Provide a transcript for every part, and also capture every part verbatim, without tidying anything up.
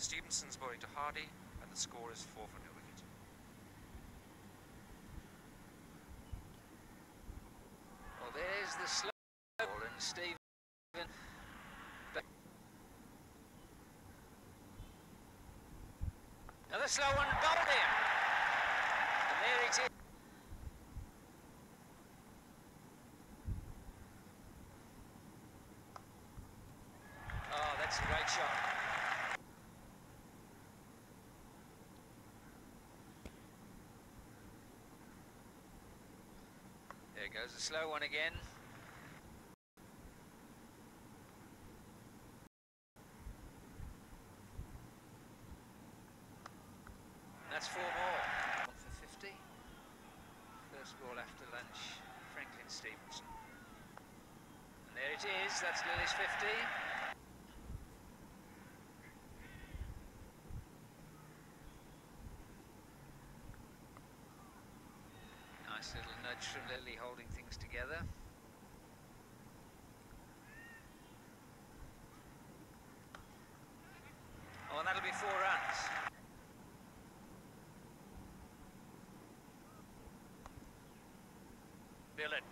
Stevenson's bowling to Hardy, and the score is four for no wicket. Well, there's the slow ball, and Stephen. Another slow one, bowled in. And there it is. Oh, that's a great shot. There goes the slow one again. That's four more. One for fifty. First ball after lunch, Franklin Stevenson. And there it is, that's Lily's fifty. Nice little nudge from Lily, holding things together. Oh, and that'll be four runs. Billet.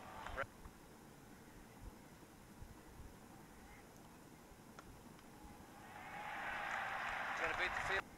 Trying to beat the field.